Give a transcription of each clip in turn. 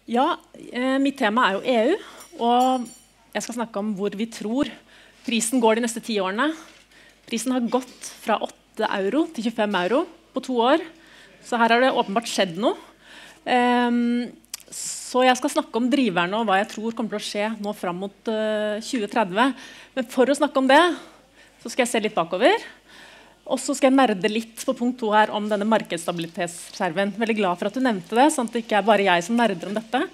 Ja, mitt tema er jo EU, og jeg skal snakke om hvor vi tror prisen går de neste 10 årene. Prisen har gått fra 8 euro til 25 euro på 2 år, så her har det åpenbart skjedd noe. Så jeg skal snakke om driverne og hva jeg tror kommer til å skje nå frem mot 2030. Men for å snakke om det, så skal jeg se litt bakover. Og så skal jeg nerde litt på punkt 2 her om denne markedsstabilitetsreserven. Veldig glad for at du nevnte det, sånn at det ikke er bare jeg som nerder om dette.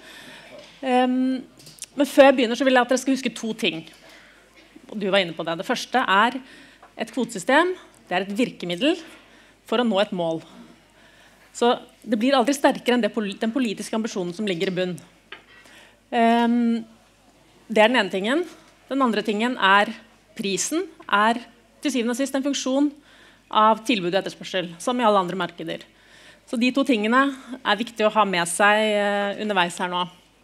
Men før jeg begynner så vil jeg at dere skal huske 2 ting. Og du var inne på det. Det første er et kvotesystem. Det er et virkemiddel for å nå et mål. Så det blir aldri sterkere enn den politiske ambisjonen som ligger i bunn. Det er den ene tingen. Den andre tingen er prisen er til syvende og sist en funksjon av tilbud og etterspørsel, som i alle andre markeder. Så de 2 tingene er viktig å ha med seg underveis her nå.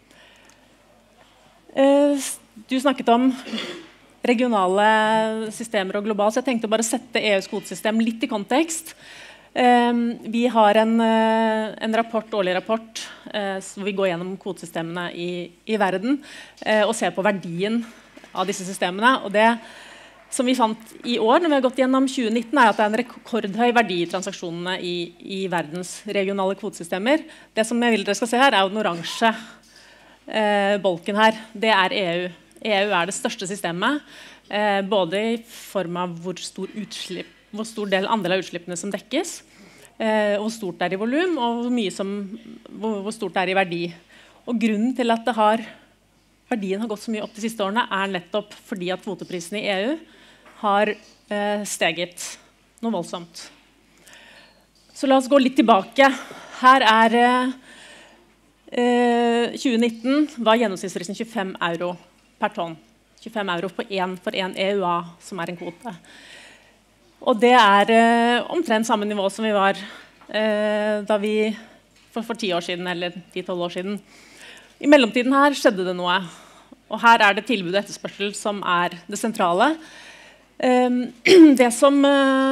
Du snakket om regionale systemer og globalt, så jeg tenkte bare å sette EUs kvotesystem litt i kontekst. Vi har en rapport, årlig rapport, hvor vi går gjennom kvotesystemene i verden og ser på verdien av disse systemene. Og det som vi fant i år, når vi har gått gjennom 2019, er at det er en rekordhøy verdi i transaksjonene i verdens regionale kvotesystemer. Det som jeg vil dere skal se her, er jo den oransje bolken her. Det er EU. EU er det største systemet, både i form av hvor stor andel av utslippene som dekkes, hvor stort det er i volum, og hvor stort det er i verdi. Og grunnen til at verdien har gått så mye opp de siste årene, er nettopp fordi at kvoteprisene i EU har steget noe voldsomt. Så la oss gå litt tilbake. Her er 2019 var gjennomsnittsprisen 25 euro per tonn. 25 euro for en EUA, som er en kvote. Og det er omtrent samme nivå som vi var da vi for 10 år siden, eller 10-12 år siden. I mellomtiden her skjedde det noe. Og her er det tilbud og etterspørsel som er det sentrale. Det som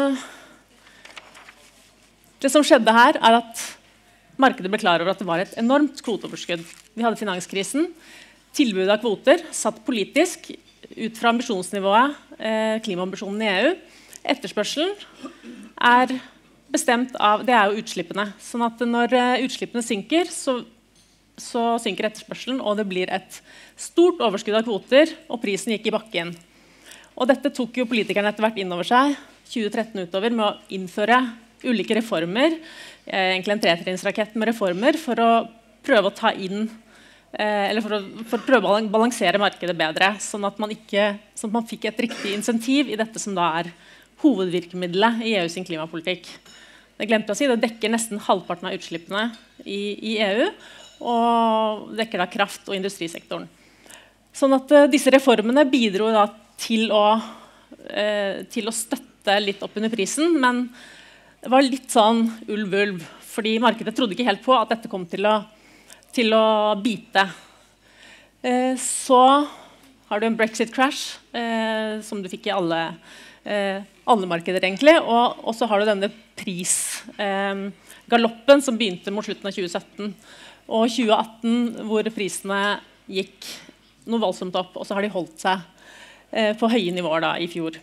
skjedde her, er at markedet ble klar over at det var et enormt kvoteoverskudd. Vi hadde finanskrisen. Tilbudet av kvoter satt politisk ut fra ambisjonsnivået, klimaambisjonen i EU. Etterspørselen er bestemt av, det er jo utslippene. Sånn at når utslippene synker, så synker etterspørselen, og det blir et stort overskudd av kvoter, og prisen gikk i bakken. Og dette tok jo politikerne etter hvert inn over seg 2013 utover med å innføre ulike reformer, egentlig en 3-trinnsrakett med reformer, for å prøve å ta inn, eller for å prøve å balansere markedet bedre, sånn at man fikk et riktig insentiv i dette som da er hovedvirkemiddelet i EU sin klimapolitikk. Jeg glemte å si, det dekker nesten halvparten av utslippene i EU, og dekker da kraft- og industrisektoren. Sånn at disse reformene bidro da til å støtte litt opp under prisen, men det var litt sånn ulv-ulv, fordi markedet trodde ikke helt på at dette kom til å bite. Så har du en Brexit-crash, som du fikk i alle markeder egentlig, og så har du denne prisgaloppen som begynte mot slutten av 2017, og 2018 hvor prisene gikk noe voldsomt opp, og så har de holdt seg på høye nivåer da, i fjor.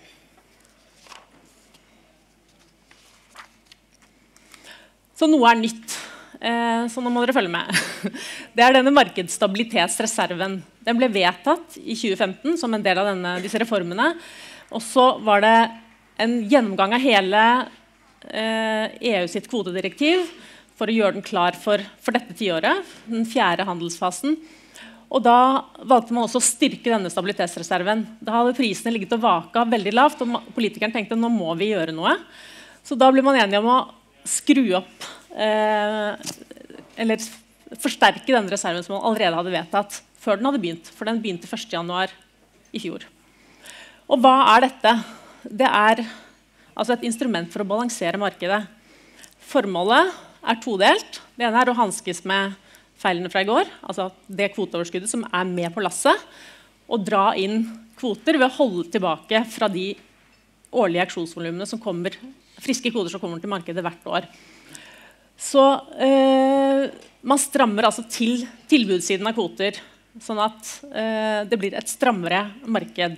Så noe er nytt, så nå må dere følge med. Det er denne markedsstabilitetsreserven. Den ble vedtatt i 2015 som en del av disse reformene, og så var det en gjennomgang av hele EU sitt kvotedirektiv for å gjøre den klar for dette tiåret, den 4. handelsfasen. Og da valgte man også å styrke denne stabilitetsreserven. Da hadde prisene ligget og vaka veldig lavt, og politikeren tenkte nå må vi gjøre noe. Så da ble man enige om å skru opp, eller forsterke denne reserven som man allerede hadde vedtatt, før den hadde begynt, for den begynte 1. januar i fjor. Og hva er dette? Det er altså et instrument for å balansere markedet. Formålet er todelt. Det ene er å hanskes med feilene fra i går, altså det kvoteoverskuddet som er med på lasset, og dra inn kvoter ved å holde tilbake fra de årlige auksjonsvolumene som kommer, friske kvoter som kommer til markedet hvert år. Så man strammer altså til tilbudssiden av kvoter, sånn at det blir et strammere marked.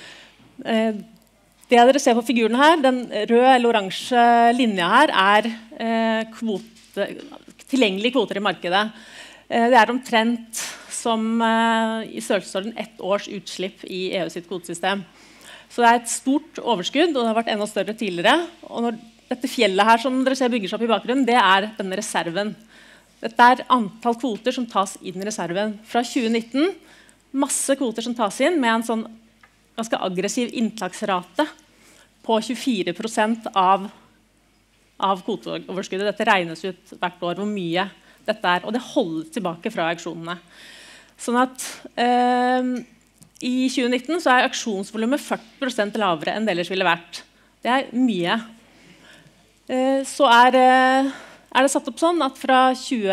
Det dere ser på figuren her, den røde eller oransje linja her, tilgjengelige kvoter i markedet. Det omtrent som i størrelsesorden 1 års utslipp i EU sitt kvotesystem. Så det et stort overskudd, og det har vært enda større tidligere. Og når dette fjellet her som dere ser bygger seg opp i bakgrunnen, det denne reserven. Dette antall kvoter som tas inn i reserven. Fra 2019, masse kvoter som tas inn med en sånn ganske aggressiv inntaksrate på 24% av kvoteoverskuddet. Dette regnes ut hvert år hvor mye dette og det holdes tilbake fra auksjonene. Sånn at i 2019 så auksjonsvolumet 40% lavere enn det ellers ville vært. Det mye. Så det satt opp sånn at fra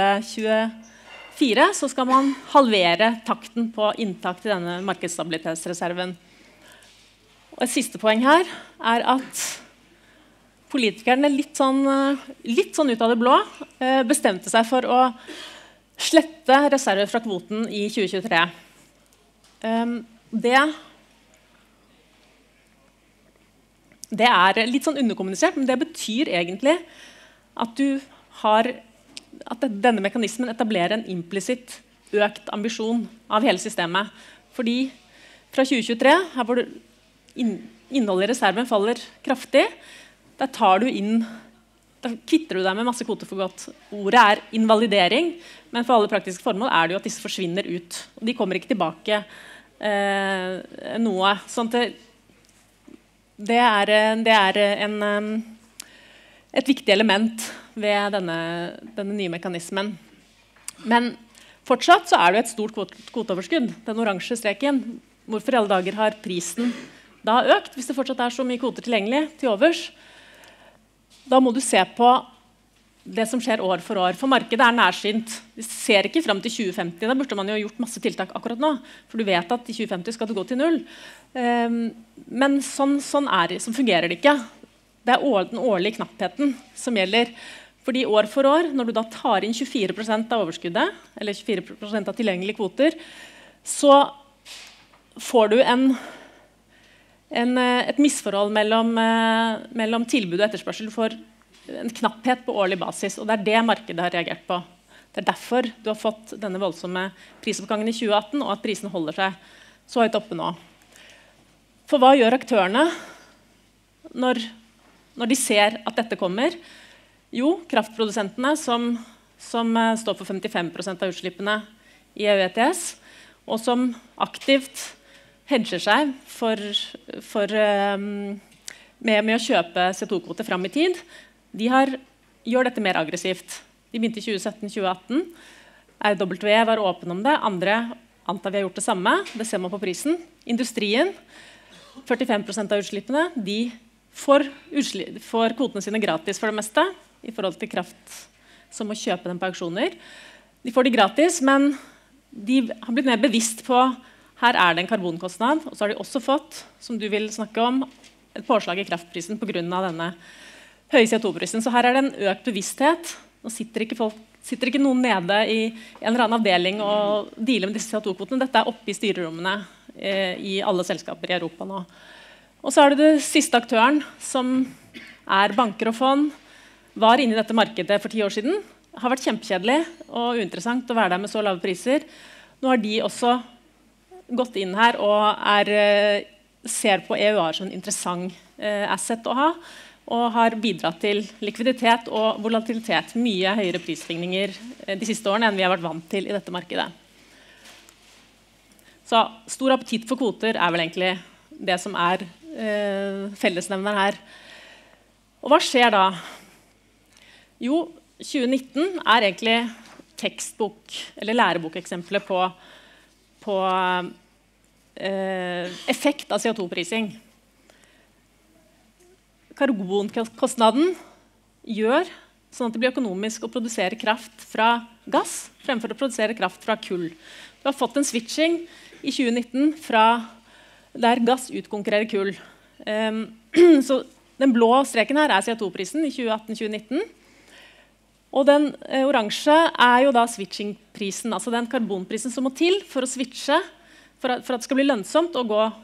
2024 så skal man halvere takten på inntak til denne markedsstabilitetsreserven. Og et siste poeng her at politikerne litt sånn ut av det blå bestemte seg for å slette reserver fra kvoten i 2023. Det litt sånn underkommunisert, men det betyr egentlig at denne mekanismen etablerer en implisitt økt ambisjon av hele systemet. Fordi fra 2023, her hvor innholdet i reserven faller kraftig, da kvitter du deg med masse kvoter for godt. Ordet invalidering, men for alle praktiske formål det jo at disse forsvinner ut. Og de kommer ikke tilbake noe. Sånn at det et viktig element ved denne nye mekanismen. Men fortsatt så det jo et stort kvoteoverskudd. Den oransje streken. Hvorfor i alle dager har prisen da økt, hvis det fortsatt så mye kvoter tilgjengelig til overs? Da må du se på det som skjer år for år. For markedet nærsynt. Vi ser ikke frem til 2050. Da burde man jo gjort masse tiltak akkurat nå. For du vet at i 2050 skal du gå til 0. Men sånn fungerer det ikke. Det den årlige knappheten som gjelder. Fordi år for år, når du da tar inn 24% av overskuddet, eller 24% av tilgjengelige kvoter, så får du et misforhold mellom tilbud og etterspørsel for en knapphet på årlig basis. Og det det markedet har reagert på. Det derfor du har fått denne voldsomme prisoppgangen i 2018, og at prisene holder seg så høyt oppe nå. For hva gjør aktørene når de ser at dette kommer? Jo, kraftprodusentene som står for 55% av utslippene i EU ETS, og som aktivt hedger seg med å kjøpe CO2-kvoter fram i tid, de gjør dette mer aggressivt. De begynte i 2017-2018. RWE var åpen om det. Andre antar vi har gjort det samme. Det ser man på prisen. Industrien, 45% av utslippene, de får kvotene sine gratis for det meste, i forhold til kraft som må kjøpe dem på auksjoner. De får de gratis, men de har blitt mer bevisst på her det en karbonkostnad, og så har de også fått, som du vil snakke om, et påslag i kraftprisen på grunn av denne høye CO2-prisen. Så her det en økt bevissthet. Nå sitter ikke noen nede i en eller annen avdeling og dealer med disse CO2-kvotene. Dette oppe i styrerommene i alle selskaper i Europa nå. Og så det den siste aktøren, som banker og fond, var inne i dette markedet for 10 år siden. Det har vært kjempekjedelig og uinteressant å være der med så lave priser. Nå har de også gått inn her og ser på EUR som en interessant asset å ha, og har bidratt til likviditet og volatilitet. Mye høyere prissvingninger de siste årene enn vi har vært vant til i dette markedet. Så stor appetitt for kvoter vel egentlig det som fellesnevner her. Og hva skjer da? Jo, 2019 egentlig tekstbok- eller lærebokeksempelet på effekt av CO2-prising. Karbonkostnaden gjør sånn at det blir økonomisk å produsere kraft fra gass fremfor å produsere kraft fra kull. Du har fått en switching i 2019 fra der gass utkonkurrerer kull. Så den blå streken her CO2-prisen i 2018-2019. Og den oransje jo da switching-prisen, altså den karbonprisen som må til for å switche, for at det skal bli lønnsomt å gå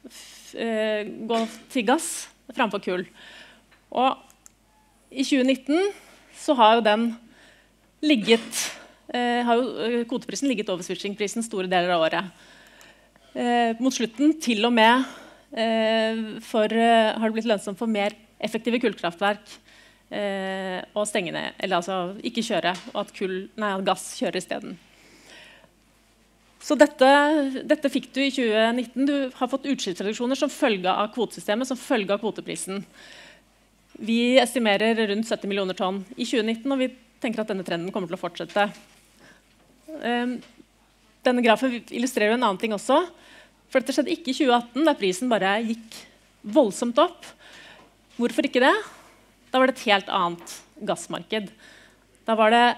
til gass framfor kull. Og i 2019 så har jo kvoteprisen ligget over switching-prisen store deler av året. Mot slutten til og med har det blitt lønnsomt for mer effektive kullkraftverk å stenge ned, eller altså ikke kjøre, og at gass kjører i stedet. Så dette fikk du i 2019. Du har fått utslippsreduksjoner som følge av kvotesystemet, som følge av kvoteprisen. Vi estimerer rundt 70 millioner tonn i 2019, og vi tenker at denne trenden kommer til å fortsette. Denne grafen illustrerer en annen ting også. For dette skjedde ikke i 2018, der prisen bare gikk voldsomt opp. Hvorfor ikke det? Da var det et helt annet gassmarked. Da var det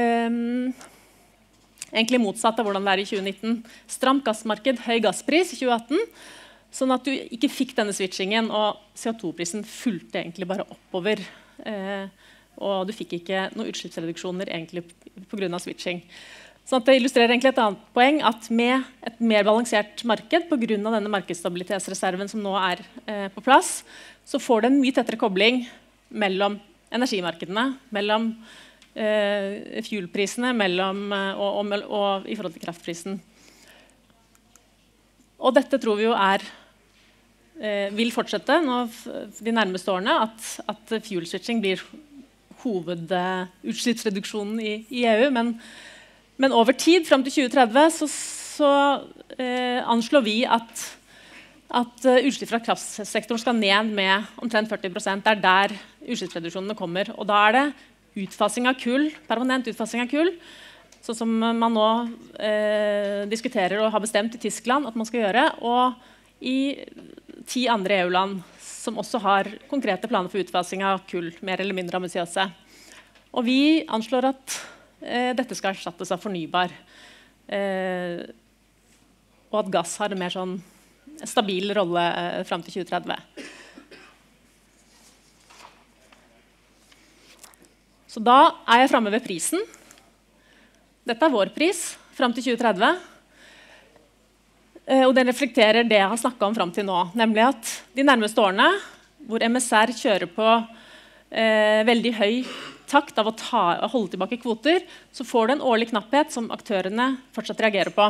egentlig motsatt av hvordan det i 2019. Stramt gassmarked, høy gasspris i 2018, sånn at du ikke fikk denne switchingen, og CO2-prisen fulgte egentlig bare oppover. Og du fikk ikke noen utslippsreduksjoner egentlig på grunn av switching. Så det illustrerer egentlig et annet poeng, at med et mer balansert marked, på grunn av denne markedsstabilitetsreserven som nå på plass, så får det en mye tettere kobling mellom energimarkedene, mellom fuelprisene og i forhold til kraftprisen. Og dette tror vi jo vil fortsette de nærmeste årene, at fuel switching blir hovedutslippsreduksjonen i EU, men over tid, frem til 2030, så anslår vi at utslipp fra kraftsektoren skal ned med omtrent 40%. Det der utslippsreduksjonene kommer. Og da det utfasing av kull, permanent utfasing av kull, sånn som man nå diskuterer og har bestemt i Tyskland at man skal gjøre, og i 10 andre EU-land som også har konkrete planer for utfasing av kull, mer eller mindre ambisiøse. Og vi anslår at dette skal erstattes av fornybar, og at gass har en mer sånn stabil rolle frem til 2030. Så da jeg fremme ved prisen. Dette vår pris frem til 2030. Og den reflekterer det jeg har snakket om frem til nå, nemlig at de nærmeste årene, hvor MSR kjører på veldig høy takt av å holde tilbake kvoter, så får det en årlig knapphet som aktørene fortsatt reagerer på.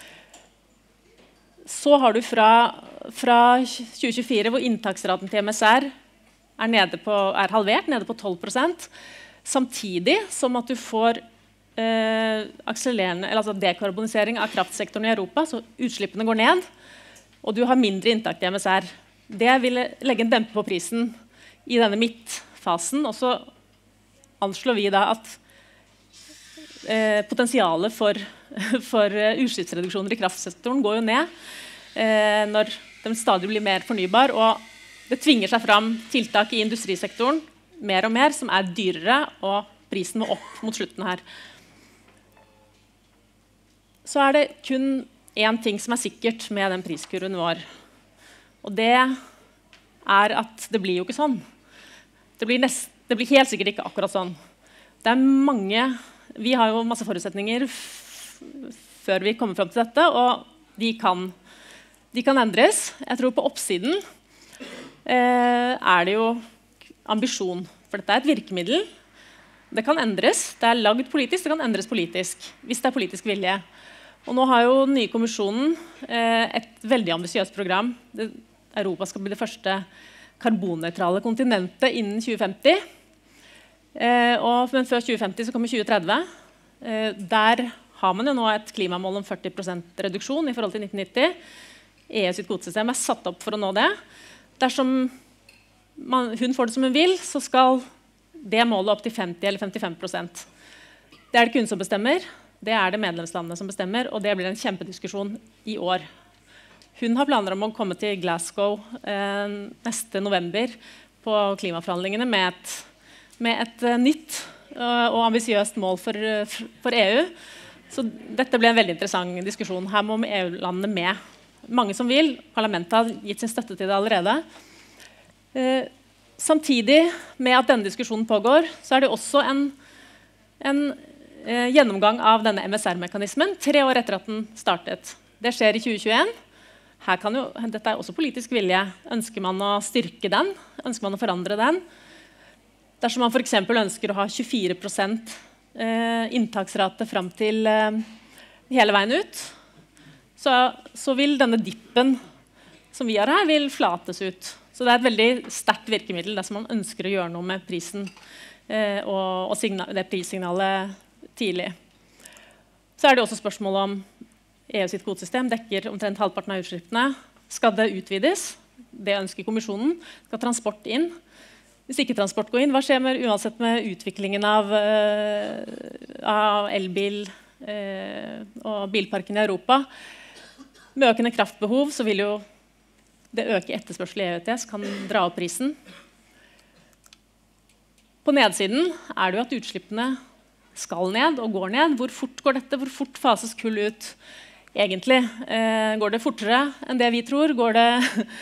Så har du fra 2024, hvor inntaksraten til MSR halvert, nede på 12%, samtidig som at du får dekarbonisering av kraftsektoren i Europa, så utslippene går ned, og du har mindre inntak til MSR. Det vil legge en dempe på prisen i denne midtfasen, og så anslår vi da at potensialet for utslippsreduksjoner i kraftsektoren går jo ned når den stadig blir mer fornybar, og det tvinger seg fram tiltak i industrisektoren mer og mer som dyrere, og prisen må opp mot slutten her. Så det kun én ting som sikkert med den priskurven vår, og det at det blir jo ikke sånn. Det blir helt sikkert ikke akkurat sånn. Det mange Vi har jo masse forutsetninger før vi kommer frem til dette, og de kan endres. Jeg tror på oppsiden det jo ambisjon, for dette et virkemiddel. Det kan endres. Det lagd politisk, det kan endres politisk, hvis det politisk vilje. Og nå har jo den nye kommisjonen et veldig ambisiøst program. Europa skal bli det første karbonnøytrale kontinentet innen 2050. Men før 2050 så kommer 2030. Der har man jo nå et klimamål om 40% reduksjon i forhold til 1990. EU sitt kvotesystem satt opp for å nå det. Dersom hun får det som hun vil, så skal det målet opp til 50 eller 55%. Det det ikke hun som bestemmer, det det medlemslandene som bestemmer, og det blir en kjempediskusjon i år. Hun har planer om å komme til Glasgow neste november på klimaforhandlingene med et nytt og ambisiøst mål for EU. Så dette blir en veldig interessant diskusjon. Her må EU-landene med. Mange som vil. Parlamentet har gitt sin støtte til det allerede. Samtidig med at denne diskusjonen pågår, så det også en gjennomgang av denne MSR-mekanismen 3 år etter at den startet. Det skjer i 2021. Dette er også politisk vilje. Ønsker man å styrke den? Ønsker man å forandre den? Dersom man for eksempel ønsker å ha 24% inntaksrate frem til hele veien ut, så vil denne dippen som vi har her, vil flates ut. Så det er et veldig sterkt virkemiddel dersom man ønsker å gjøre noe med prisen og det prissignalet tidlig. Så er det også spørsmål om EU sitt kvotesystem dekker omtrent halvparten av utslippene. Skal det utvides? Det ønsker kommisjonen. Skal transport inn? Hvis ikke transport går inn, hva skjer uansett med utviklingen av elbil og bilparken i Europa? Med økende kraftbehov så vil jo det øke etterspørsel i EU-ETS, kan dra opp prisen. På nedsiden er det jo at utslippene skal ned og går ned. Hvor fort går dette? Hvor fort fases kull ut egentlig? Går det fortere enn det vi tror? Går det,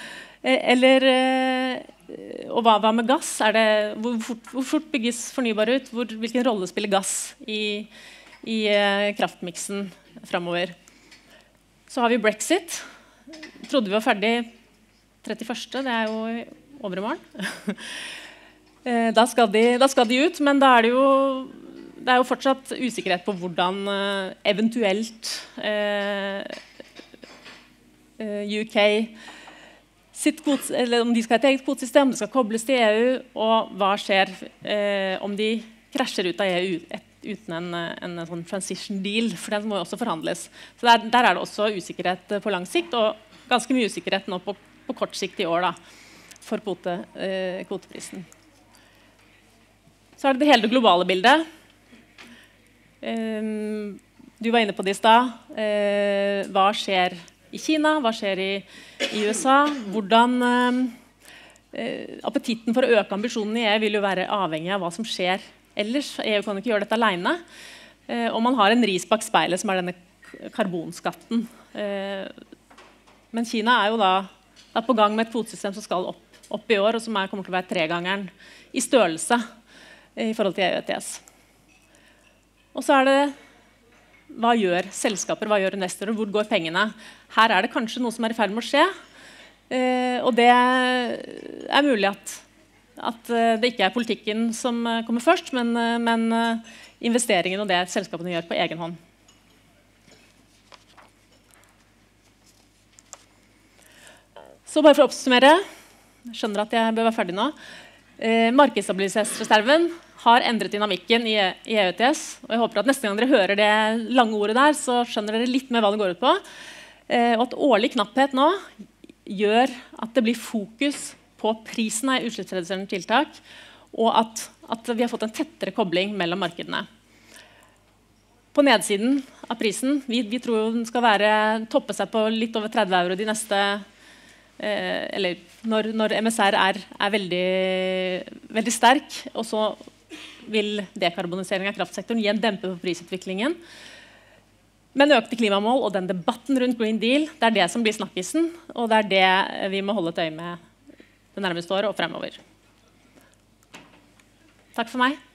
og hva med gass? Hvor fort bygges fornybar ut? Hvilken rolle spiller gass i kraftmiksen fremover? Så har vi Brexit. Trodde vi var ferdig 31. Det er jo i overmorgen. Da skal de ut, men da det er jo fortsatt usikkerhet på hvordan eventuelt UK eller om de skal ha et eget kvotesystem, om det skal kobles til EU, og hva skjer om de krasjer ut av EU uten en sånn transition deal, for den må jo også forhandles. Så der er det også usikkerhet på lang sikt, og ganske mye usikkerhet nå på kort sikt i år da, for kvoteprisen. Så er det hele det globale bildet. Du var inne på det i sted. Hva skjer i Kina? Hva skjer i USA? Hvordan appetitten for å øke ambisjonen i EU vil jo være avhengig av hva som skjer ellers. EU kan ikke gjøre dette alene. Og man har en ris bak speilet, som er denne karbonskatten. Men Kina er jo da på gang med et kvotesystem som skal opp i år, og som kommer til å være 3-gangeren i størrelse i forhold til EU-ETS. Og så er det hva gjør selskaper, hva gjør investorer, hvor går pengene? Her er det kanskje noe som er i ferd med å skje, og det er mulig at det ikke er politikken som kommer først, men investeringen og det selskapene gjør på egen hånd. Så bare for å oppsummere, jeg skjønner at jeg bør være ferdig nå. Markedsstabiliseringsreserven har endret dynamikken i EU-ETS, og jeg håper at neste gang dere hører det lange ordet der, så skjønner dere litt mer hva det går ut på. Og at årlig knapphet nå gjør at det blir fokus på prisen av utslippsreduserende tiltak, og at vi har fått en tettere kobling mellom markedene. På nedsiden av prisen, vi tror den skal toppe seg på litt over 30 euro de neste eller når MSR er veldig sterk, og så vil dekarbonisering av kraftsektoren gi en dempe på prisutviklingen. Men økte klimamål og den debatten rundt Green Deal, det er det som blir snakkisen, og det er det vi må holde et øye med det nærmeste året og fremover. Takk for meg.